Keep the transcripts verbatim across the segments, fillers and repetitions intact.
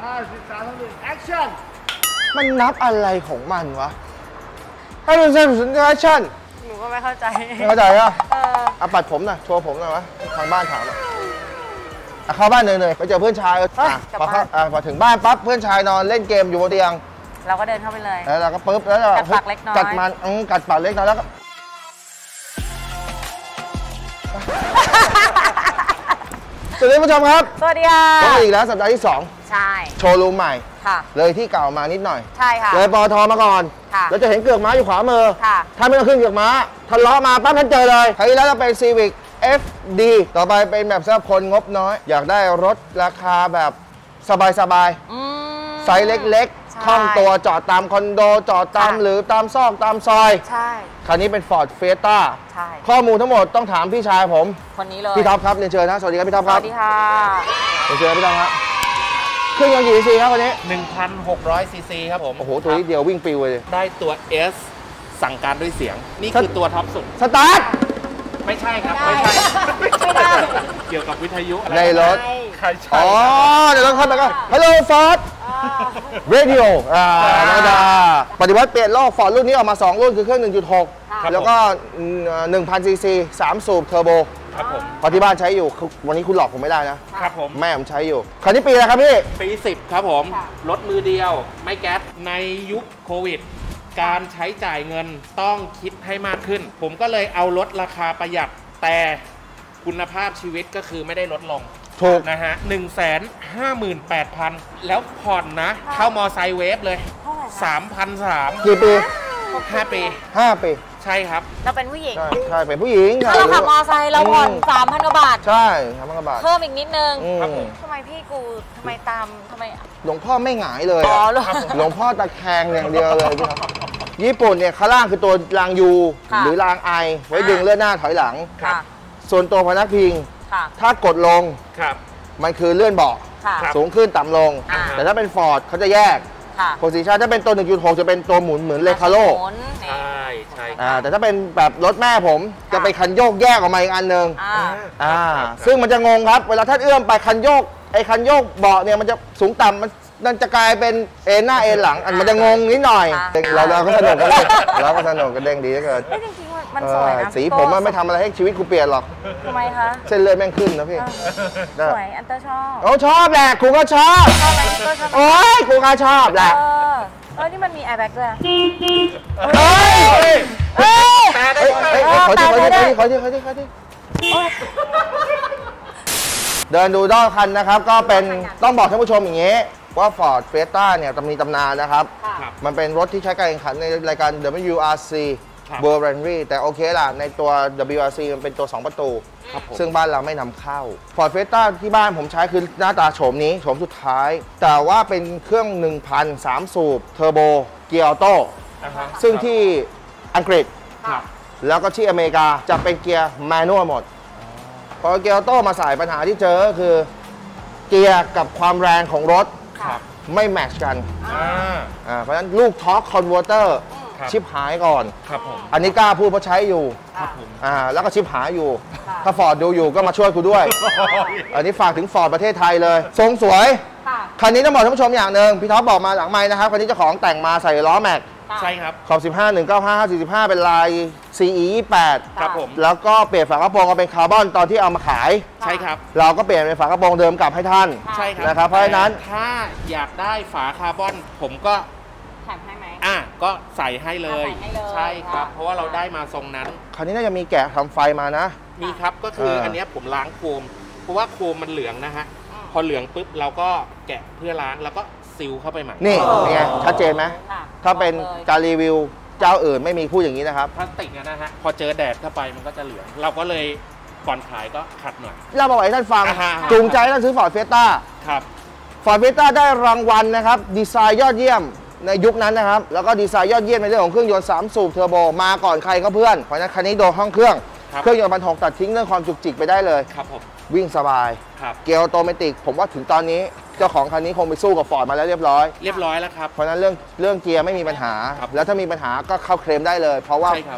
ห้าสี่สามสองหนึ่งแอคชั่นมันนับอะไรของมันวะห้าสี่สามสองหนึ่งแอคชั่นหนูก็ไม่เข้าใจไม่เข้าใจอ่ะเอาปัดผมหน่อยโชว์ผมหน่อยวะทางบ้านถามอ่ะเข้าบ้านเหนื่อยๆไปเจอเพื่อนชายพอเข้าพอถึงบ้านปั๊บเพื่อนชายนอนเล่นเกมอยู่บนเตียงเราก็เดินเข้าไปเลยแล้วเราก็ปุ๊บแล้วกัดปากเล็กน้อยกัดมันกัดปากเล็กน้อยแล้วก็สวัสดีผู้ชมครับสวัสดีค่ะก็อีกแล้วสัปดาห์ที่สองใช่โชว์รูมใหม่ค่ะเลยที่เก่ามานิดหน่อยใช่ค่ะเลยปอทมาก่อนค่ะแล้วจะเห็นเกือกม้าอยู่ขวามือค่ะถ้าไม่ต้องขึ้นเกือกม้าทะเลาะมาปั๊บท่านเจอเลยคราวที่แล้วจะเป็น Civic เอฟ ดี ต่อไปเป็นแบบสำหรับคนงบน้อยอยากได้รถราคาแบบสบายๆไซส์เล็กๆคล่องตัวจอดตามคอนโดจอดตามหรือตามซอกตามซอยใช่คันนี้เป็น Ford Fiesta ใช่ข้อมูลทั้งหมดต้องถามพี่ชายผมคนนี้เลยพี่ท็อปครับเรียนเชิญนะสวัสดีครับพี่ท็อปครับสวัสดีค่ะเรียนเชิญพี่ท็อปครับเครื่องยนต์กี่ซีซีครับคันนี้หนึ่งพันหกร้อย ซี ซี ครับผมโอ้โหตัวนี้เดียววิ่งปิวเลยได้ตัว S สั่งการด้วยเสียงนี่คือตัวท็อปสุดสตาร์ทไม่ใช่ครับไม่ใช่ไม่ได้เกี่ยวกับวิทยุในรถใช่ใช่อ๋อเดี๋ยวต้องเข้าไปก็ Hello Ford Radio อ่าธรรมดาปฏิวัติเปลี่ยนโลก Ford รุ่นนี้ออกมาสองรุ่นคือเครื่อง หนึ่งจุดหก แล้วก็ หนึ่งพัน ซี ซี สาม สูบเทอร์โบครับผมพอที่บ้านใช้อยู่วันนี้คุณหลอกผมไม่ได้นะครับผมแม่ผมใช้อยู่คันนี้ปีอะไรครับพี่ปีสิบครับผมรถมือเดียวไม่แก๊สในยุคโควิดการใช้จ่ายเงินต้องคิดให้มากขึ้นผมก็เลยเอารถราคาประหยัดแต่คุณภาพชีวิตก็คือไม่ได้ลดลงถูกนะฮะหนึ่งแสนห้าหมื่นแปดพันแล้วผ่อนนะเข้ามอไซค์เวฟเลยสามพันสามกี่ปีห้าปีห้าปีใช่ครับเราเป็นผู้หญิงใช่เป็นผู้หญิงถ้าเราขับมอไซค์เราผ่อนสามพันกว่าบาทใช่สามพันกว่าบาทเพิ่มอีกนิดนึงทำไมพี่กูทำไมตามทำไมหลวงพ่อไม่หงายเลยหลวงพ่อตะแคงอย่างเดียวเลยพี่ครับญี่ปุ่นเนี่ยข้างล่างคือตัวรางยูหรือรางไอไว้ดึงเลื่อนหน้าถอยหลังส่วนตัวพนักพิงถ้ากดลงมันคือเลื่อนเบาะสูงขึ้นต่ำลงแต่ถ้าเป็นฟอร์ดเขาจะแยกโพซิชันถ้าเป็นตัว หนึ่งจุดหก จะเป็นตัวหมุนเหมือนเลคาโร่ใช่ใช่แต่ถ้าเป็นแบบรถแม่ผมจะเป็นคันโยกแยกออกมาอีกอันหนึ่งอ่าซึ่งมันจะงงครับเวลาท่านเอื้อมไปคันโยกไอ้คันโยกเบาะเนี่ยมันจะสูงต่ำมันนั่นจะกลายเป็นเอ็นหน้าเอ็นหลังอันมันจะงงนิดหน่อยเราเราก็สนุกกันเลยเราก็สนุกกันเด้งดีเหลือเกินจริงๆมันสวยนะสีผมมันไม่ทำอะไรให้ชีวิตกูเปลี่ยนหรอกทำไมคะเส้นเลือดแม่งขึ้นนะพี่สวยอันเตอร์ชอบโอ้ชอบแหละกูก็ชอบชอบอะไรก็ชอบโอ้ยกูก็ชอบแหละเออนี่มันมีแอร์แบ็กด้วยเฮ้ยเฮ้ยขอที่ขอที่ขอที่ขอที่ขอที่เดินดูด้านคันนะครับก็เป็นต้องบอกท่านผู้ชมอย่างนี้ว่า Ford Fiesta เนี่ยจะมีตำนานนะครับมันเป็นรถที่ใช้การแข่งขันในรายการ ดับเบิลยู อาร์ ซี World Rally แต่โอเคล่ะในตัว ดับเบิลยู อาร์ ซี มันเป็นตัวสองประตูซึ่งบ้านเราไม่นำเข้า Ford Fiesta ที่บ้านผมใช้คือหน้าตาโฉมนี้โฉมสุดท้ายแต่ว่าเป็นเครื่อง หนึ่งพัน สาม สูบเทอร์โบเกียร์ออโต้ซึ่งที่อังกฤษแล้วก็ที่อเมริกาจะเป็นเกียร์แมนนวลหมดพอเกียร์ออโต้มาใส่ปัญหาที่เจอก็คือเกียร์กับความแรงของรถไม่แมทช์กันเพราะฉะนั้นลูกทอร์คคอนเวอร์เตอร์ชิปหายก่อนอันนี้กล้าพูดเพราะใช้อยู่แล้วก็ชิปหายอยู่ถ้าฟอร์ดดูอยู่ก็มาช่วยกูด้วยอันนี้ฝากถึงฟอร์ดประเทศไทยเลยทรงสวยคันนี้ต้องบอกท่านผู้ชมอย่างหนึ่งพี่ท็อปบอกมาหลังไมค์นะครับคันนี้เจ้าของแต่งมาใส่ล้อแม็กใช่ครับขอบสิบห้า หนึ่งเก้าห้า ห้าสี่สิบห้าเป็นลาย ซี อี ยี่สิบแปดครับผมแล้วก็เปลี่ยนฝากระโปรงเป็นคาร์บอนตอนที่เอามาขายใช่ครับเราก็เปลี่ยนเป็นฝากระโปรงเดิมกลับให้ท่านใช่ครับนะครับเพราะฉะนั้นถ้าอยากได้ฝาคาร์บอนผมก็แถมให้ไหมอ่ะก็ใส่ให้เลยใช่ครับเพราะว่าเราได้มาทรงนั้นคราวนี้น่าจะมีแกะทำไฟมานะมีครับก็คืออันนี้ผมล้างโคมเพราะว่าโคมมันเหลืองนะฮะพอเหลืองปุ๊บเราก็แกะเพื่อล้างแล้วก็ซิลเข้าไปใหม่นี่เป็นไงชัดเจนไหมถ้าเป็นการรีวิวเจ้าอื่นไม่มีพูดอย่างนี้นะครับพลาสติกนะฮะพอเจอแดดเข้าไปมันก็จะเหลืองเราก็เลยก่อนขายก็ขัดหน่อยเราบอกให้ท่านฟังจูงใจท่านซื้อ Ford Fiesta ครับ Ford Fiesta ได้รางวัลนะครับดีไซน์ยอดเยี่ยมในยุคนั้นนะครับแล้วก็ดีไซน์ยอดเยี่ยมในเรื่องของเครื่องยนต์สามสูบเทอร์โบมาก่อนใครก็เพื่อนเพราะฉะนั้นคันนี้โดนห้องเครื่องเครื่องยนต์บรรทุกตัดทิ้งเรื่องความจุกจิกไปได้เลยครับผมวิ่งสบายเกียร์ออโตเมติกผมว่าถึงตอนนี้เจ้าของคันนี้คงไปสู้กับฟอร์ดมาแล้วเรียบร้อยเรียบร้อยแล้วครับเพราะนั้นเรื่องเรื่องเกียร์ไม่มีปัญหาแล้วถ้ามีปัญหาก็เข้าเคลมได้เลยเพราะว่า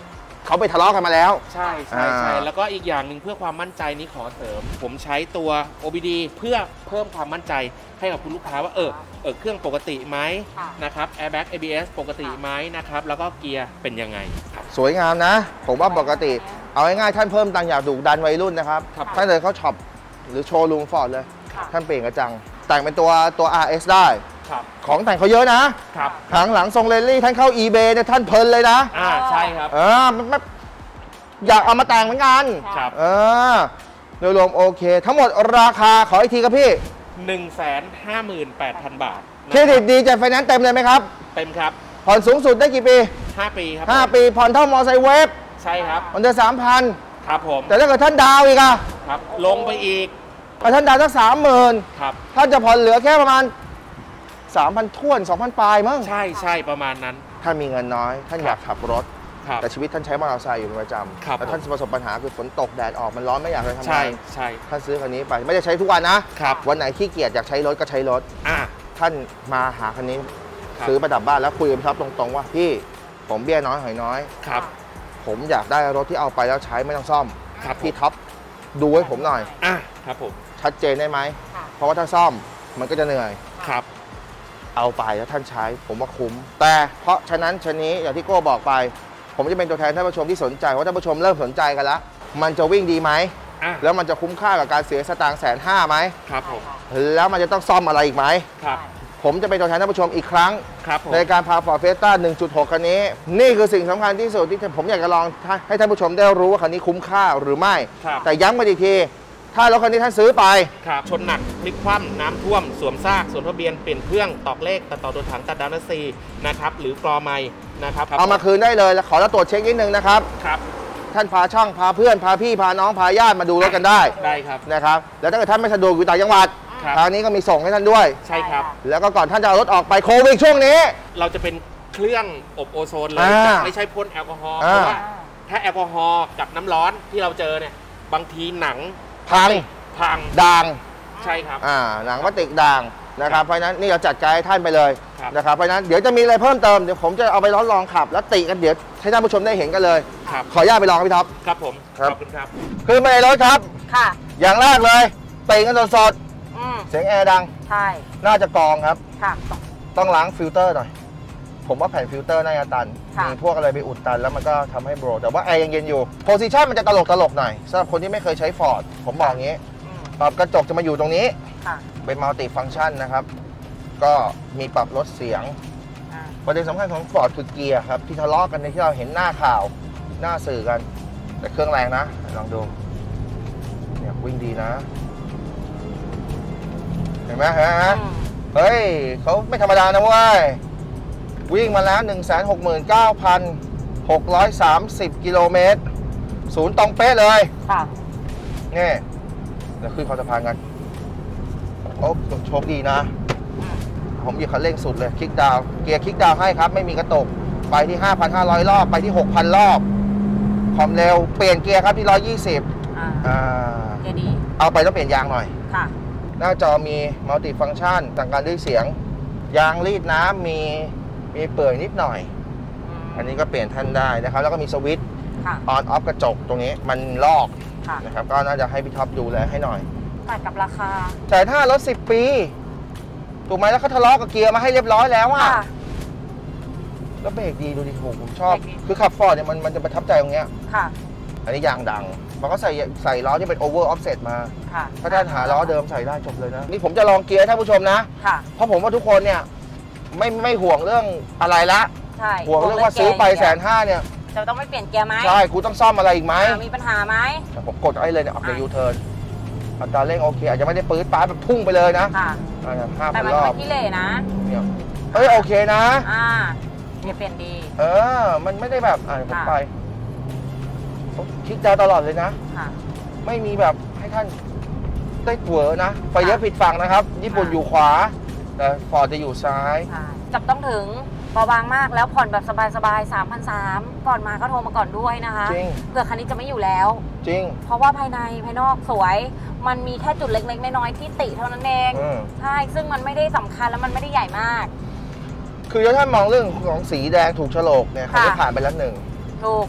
เขาไปทะเลาะกันมาแล้วใช่ใช่ใช่แล้วก็อีกอย่างหนึ่งเพื่อความมั่นใจนี้ขอเสริมผมใช้ตัว โอ บี ดี เพื่อเพิ่มความมั่นใจให้กับคุณลูกค้าว่าเออเออเครื่องปกติไหมนะครับแอร์แบ็ก เอ บี เอส ปกติไหมนะครับแล้วก็เกียร์เป็นยังไงสวยงามนะผมว่าปกติเอาง่ายๆท่านเพิ่มตังค์อยากดุดันวัยรุ่นนะครับท่านเลยเขาช็อปหรือโชว์รูมฟอร์ดเลยท่านเปลี่ยนกระจังแต่งเป็นตัวตัว อาร์ เอส ได้ของแต่งเขาเยอะนะหลังหลังทรงเรลลี่ท่านเข้า eBay เนี่ยท่านเพลินเลยนะอ่าใช่ครับเออไม่อยากเอามาแต่งเหมือนกันเออโดยรวมโอเคทั้งหมดราคาขออีกทีครับพี่หนึ่งแสนห้าหมื่นแปดพัน บาทเครดิตดีจะไฟแนนซ์เต็มเลยไหมครับเต็มครับผ่อนสูงสุดได้กี่ปีห้าปีครับห้าปีผ่อนเท่ามอไซค์เวฟใช่ครับผ่อนเดือนสามพันครับผมแต่ถ้าเกิดท่านดาวอีกอะครับลงไปอีกท่านดาวสักสามหมื่นครับท่านจะผ่อนเหลือแค่ประมาณสามพันท้วนสองพันปลายมั้งใช่ใช่ประมาณนั้นท่านมีเงินน้อยท่านอยากขับรถแต่ชีวิตท่านใช้มอเตอร์ไซค์อยู่เป็นประจำแล้วท่านประสบปัญหาคือฝนตกแดดออกมันร้อนไม่อยากไปทำงานใช่ใช่ท่านซื้อคันนี้ไปไม่ได้ใช้ทุกวันนะวันไหนขี้เกียจอยากใช้รถก็ใช้รถท่านมาหาคันนี้ซื้อประดับบ้านแล้วคุยกับพี่ท็อปตรงๆว่าพี่ผมเบี้ยน้อยหอยน้อยครับผมอยากได้รถที่เอาไปแล้วใช้ไม่ต้องซ่อมพี่ท็อปดูให้ผมหน่อยอ่ะครับผมชัดเจนได้ไหมเพราะว่าถ้าซ่อมมันก็จะเหนื่อยครับเอาไปแล้วท่านใช้ผมว่าคุ้มแต่เพราะฉะนั้นชนี้อย่างที่โก้บอกไปผมจะเป็นตัวแทนท่านผู้ชมที่สนใจว่าท่านผู้ชมเริ่มสนใจกันแล้วมันจะวิ่งดีไหมแล้วมันจะคุ้มค่ากับการเสียสตางค์แสนห้าไหมครับผมแล้วมันจะต้องซ่อมอะไรอีกไหมครับผมจะเป็นตัวแทนท่านผู้ชมอีกครั้งครับในการพา Ford Fiesta หนึ่งจุดหก คันนี้นี่คือสิ่งสำคัญที่สุดที่ผมอยากจะลองให้ท่านผู้ชมได้รู้ว่าคันนี้คุ้มค่าหรือไม่แต่ย้ำมาอีกทีถ้ารถคันนี้ท่านซื้อไปชนหนักพลิกคว่ำน้ำท่วมสวมซากสวมทะเบียนเปลี่ยนเครื่องตอกเลขตัดต่อตัวถังตัดดาวน์ซีนะครับหรือกรอไม้นะครับเอามาคืนได้เลยแล้วขอแล้วตรวจเช็คนิดนึงนะครับครับท่านพาช่างพาเพื่อนพาพี่พาน้องพาญาติมาดูรถกันได้ได้ครับนะครับแล้วถ้าเกิดท่านไม่สะดวกอยู่ต่างจังหวัดทางนี้ก็มีส่งให้ท่านด้วยใช่ครับแล้วก็ก่อนท่านจะเอารถออกไปโควิดช่วงนี้เราจะเป็นเครื่องอบโอโซนเลยไม่ใช่พ่นแอลกอฮอล์เพราะว่าถ้าแอลกอฮอล์กับน้ำร้อนที่เราเจอเนี่ยบางทีหนังพังพังด่างใช่ครับอ่าหนังพลาสติกด่างนะครับเพราะนั้นนี่เราจัดการให้ท่านไปเลยนะครับเพราะนั้นเดี๋ยวจะมีอะไรเพิ่มเติมเดี๋ยวผมจะเอาไปร้อนลองขับแล้วติกันเดี๋ยวให้ท่านผู้ชมได้เห็นกันเลยขออนุญาตไปลองพี่ท็อปครับผมขอบคุณครับคือมาในรถครับค่ะอย่างแรกเลยติกันสดๆเสียงแอร์ดังใช่น่าจะกรองครับค่ะต้องล้างฟิลเตอร์หน่อยผมว่าแผ่นฟิลเตอร์น่าจะตันมีพวกอะไรไปอุดตันแล้วมันก็ทำให้โบรแต่ว่าแอร์ยังเย็นอยู่โพซิชันมันจะตลกตลกหน่อยสำหรับคนที่ไม่เคยใช้ Ford ผมบอกอย่างนี้ปรับกระจกจะมาอยู่ตรงนี้เป็นมัลติฟังก์ชันนะครับก็มีปรับลดเสียงประเด็นสำคัญของ Ford คือเกียร์ครับที่ทะเลาะกันในที่เราเห็นหน้าข่าวหน้าสื่อกันแต่เครื่องแรงนะลองดูเนี่ยวิ่งดีนะเห็นไหมฮะเฮ้ยเขาไม่ธรรมดานะเว้ยวิ่งมาแล้ว หนึ่งแสนหกหมื่นเก้าพันหกร้อยสามสิบ กิโลเมตรศูนย์ตรงเป๊ะเลยค่ะนี่เดี๋ยวขึ้นคอสะพานกันโอ้โชคดีนะผมเหยียบคันเร่งสุดเลยคลิกดาวเกียร์คลิกดาวให้ครับไม่มีกระตุกไปที่ ห้าพันห้าร้อย รอบไปที่ หกพัน รอบความเร็วเปลี่ยนเกียร์ครับที่หนึ่งร้อยยี่สิบอ่าเกียร์ดีเอาไปต้องเปลี่ยนยางหน่อยค่ะหน้าจอมีมัลติฟังก์ชันสั่งการด้วยเสียงยางรีดน้ำมีมีเปื่อยนิดหน่อยอันนี้ก็เปลี่ยนท่านได้นะครับแล้วก็มีสวิตช์ออนออฟกระจกตรงนี้มันลอกนะครับก็น่าจะให้พี่ท็อปดูแลให้หน่อยตัดกับราคาจ่ายท่ารถสิบปีถูกไหมแล้วเขาทะเลาะกับเกียร์มาให้เรียบร้อยแล้วอ่ะแล้วเบรกดีดูดิโหผมชอบคือขับฟอร์ดเนี่ยมันมันจะประทับใจตรงเนี้ยค่ะอันนี้ยางดังมันก็ใส่ใส่ล้อที่เป็นโอเวอร์ออฟเซตมาถ้าท่านหาล้อเดิมใส่ได้จบเลยนะนี่ผมจะลองเกียร์ท่านผู้ชมนะเพราะผมว่าทุกคนเนี่ยไม่ไม่ห่วงเรื่องอะไรละห่วงเรื่องว่าซื้อไปแสนห้าเนี่ยจะต้องไม่เปลี่ยนเกียร์ไหมใช่กูต้องซ่อมอะไรอีกไหมมีปัญหาไหมผมกดไอ้เลยเนี่ยออกจากยูเทิร์นอัตราเร่งโอเคอาจจะไม่ได้ปื๊ดป๊าแบบพุ่งไปเลยนะค่ะแต่มันไม่ขี้เหร่นะเนี่ยเฮ้ยโอเคนะอ่าเปลี่ยนดีเออมันไม่ได้แบบอ่าผมไปคลิกดาวตลอดเลยนะไม่มีแบบให้ท่านได้เวอร์นะไฟเลี้ยวผิดฝั่งนะครับญี่ปุ่นอยู่ขวาแต่ฟอร์ดจะอยู่ซ้ายจับต้องถึงเบาบางมากแล้วผ่อนแบบสบายๆ สามพันสามร้อย ก่อนมาก็โทรมาก่อนด้วยนะคะจริงเผื่อคันนี้จะไม่อยู่แล้วจริงเพราะว่าภายในภายนอกสวยมันมีแค่จุดเล็กๆน้อยๆที่ติเท่านั้นเองใช่ซึ่งมันไม่ได้สำคัญแล้วมันไม่ได้ใหญ่มากคือถ้าท่านมองเรื่องของสีแดงถูกโฉลกเนี่ยเขาจะผ่านไปแล้วหนึ่งถูก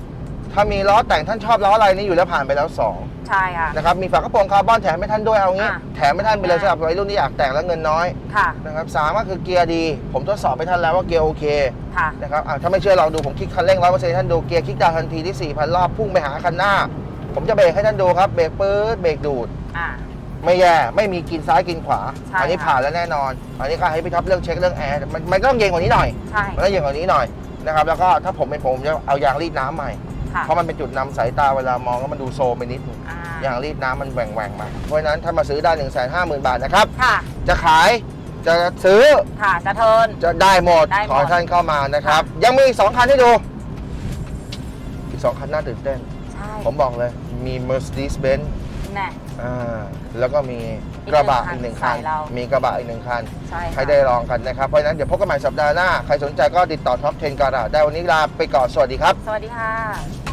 ถ้ามีล้อแต่งท่านชอบล้ออะไรนี่อยู่แล้วผ่านไปแล้วสองใช่ค่ะนะครับมีฝากระโปรงคาร์บอนแถมให้ท่านด้วยเอางี้แถมให้ท่านไปเลยสำหรับวัยรุ่นที่อยากแต่งแล้วเงินน้อยค่ะนะครับสามก็คือเกียร์ดีผมทดสอบให้ท่านแล้วว่าเกียร์โอเคค่ะนะครับถ้าไม่เชื่อลองดูผมคลิกคันเร่งร้อยเปอร์เซ็นต์ท่านดูเกียร์คลิกดาวทันทีที่ สี่พัน รอบพุ่งไปหาคันหน้าผมจะเบรกให้ท่านดูครับเบรกปื๊ดเบรกดูดไม่แย่ไม่มีกินซ้ายกินขวาอันนี้ผ่านแล้วแน่นอนอันนี้ก็ให้พี่ท็อปเรื่องเช็คเรื่องแอร์มันมันต้องเย็นกว่านี้หน่อยมันต้องเย็นกว่านี้หน่อยนะครับแล้วก็ถ้าผมเป็นผมจะเอายางรีดน้ำใหม่เพราะมันเป็นจุดนำสายตาเวลามองแล้วมันดูโซมไปนิดนึงยางรีดน้ำมันแหว่งแหว่งมาเพราะฉะนั้นถ้ามาซื้อได้ หนึ่งแสนห้าหมื่น บาทนะครับจะขายจะซื้อค่ะจะเทิร์นจะได้หมดขอท่านเข้ามานะครับยังมีอีกสองคันให้ดูอีกสองคันน่าตื่นเต้นผมบอกเลยมี Mercedes-Benz น่ะอ่าแล้วก็มีกระบะอีกหนึ่งคันมีกระบะอีกหนึ่งคันให้ได้ลองกันนะครับเพราะฉะนั้นเดี๋ยวพบกันใหม่สัปดาห์หน้าใครสนใจก็ติดต่อท็อปสิบ Garage ได้วันนี้ลาไปก่อนสวัสดีครับสวัสดีค่ะ